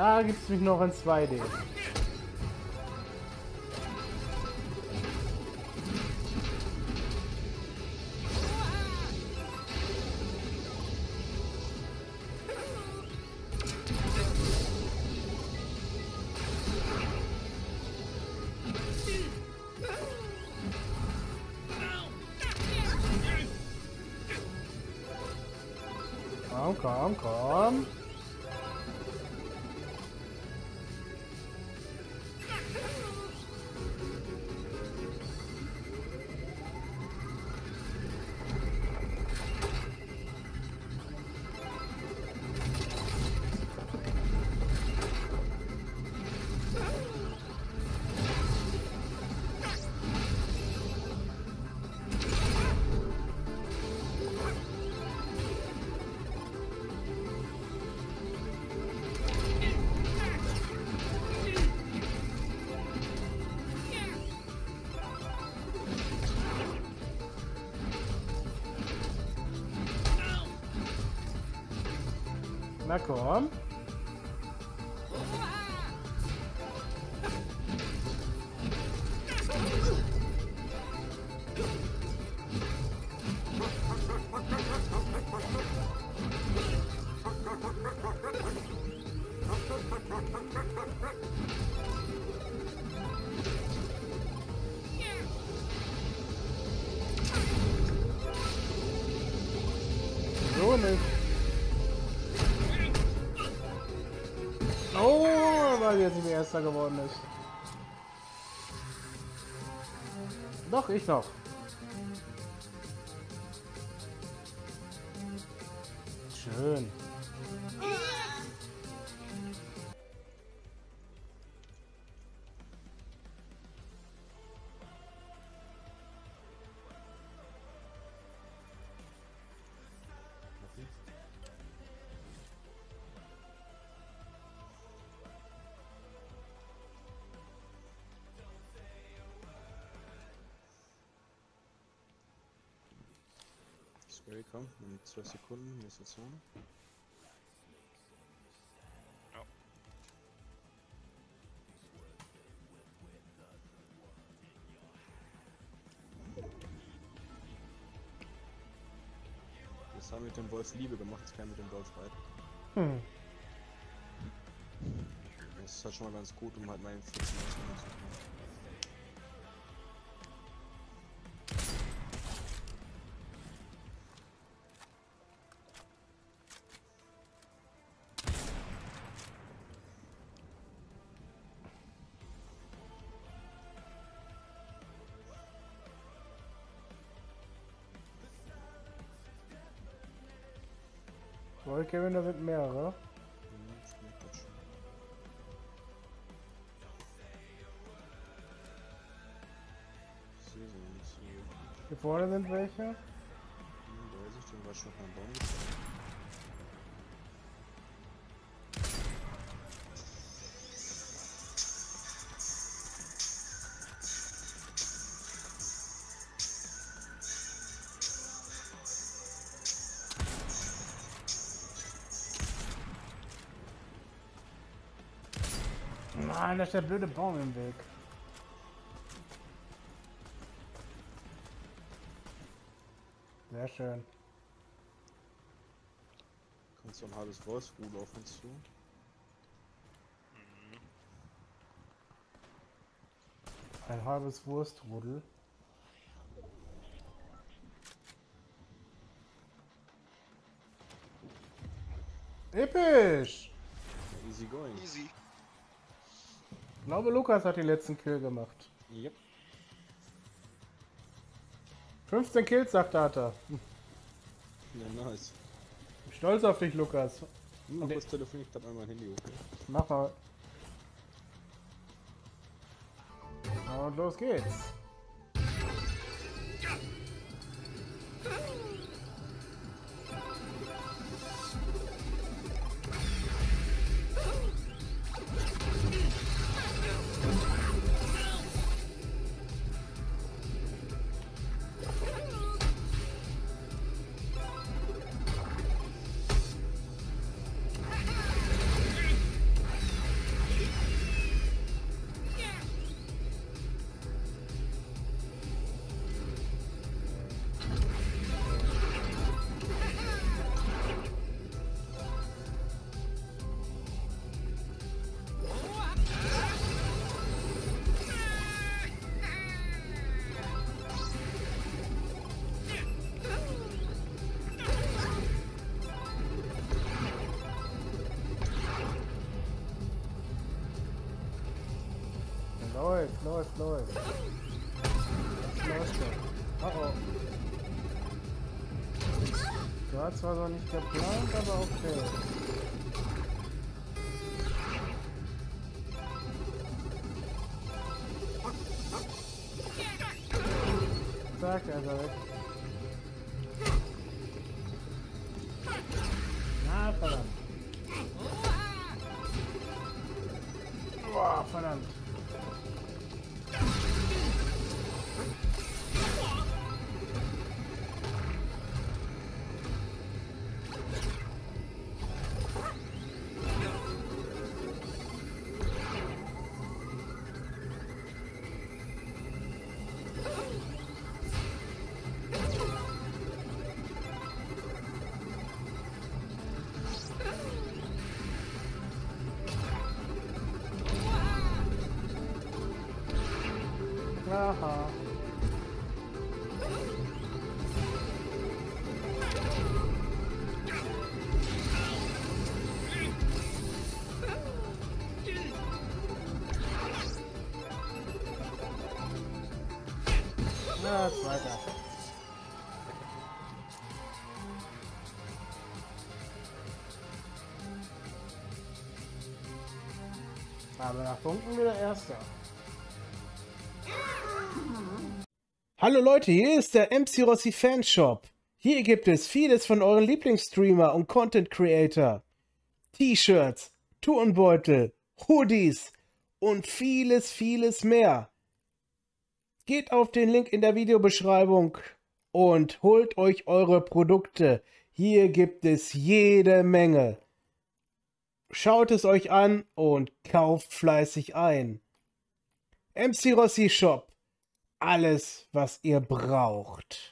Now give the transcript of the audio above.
Da gibt es mich noch in 2D. Komm, komm, komm. Na komm. So nicht. Oh, weil jetzt nicht mehr Erster geworden ist. Doch, ich noch. Schön. Spray kommt in 12 Sekunden, nächste Zone. Ja. Das haben wir mit dem Wolf Liebe gemacht, das kann mit dem Wolf reiten. Hm. Das ist halt schon mal ganz gut, um halt meinen Flitzen zu machen. Wohl, Kevin, da sind mehrere. Das geht grad schon. Ich sehe sie nicht so. Hier vorne sind welche. Da weiß ich, den war schon noch am Baum gefahren. Nein, da ist der blöde Baum im Weg. Sehr schön. Kommt so ein halbes Wolfsrudel auf uns zu. Ein halbes Wurstrudel. Episch! Easy going. Easy. Ich glaube, Lukas hat den letzten Kill gemacht. Yep. 15 Kills, sagt Data. Ja, nice. Stolz auf dich, Lukas. Mal kurz telefonieren, ich hab einmal mein Handy okay. Mach mal. Und los geht's. läuft. Läuft schon. Oh oh. Das war zwar noch nicht geplant, aber okay. Zack, er ist weg. Na, verdammt. Boah, verdammt. Aha. Na, zweiter. Aber nach Punkten wieder Erster. Hallo Leute, hier ist der MC Rossi Fanshop. Hier gibt es vieles von euren Lieblingsstreamer und Content Creator. T-Shirts, Turnbeutel, Hoodies und vieles mehr. Geht auf den Link in der Videobeschreibung und holt euch eure Produkte. Hier gibt es jede Menge. Schaut es euch an und kauft fleißig ein. MC Rossi Shop. Alles, was ihr braucht.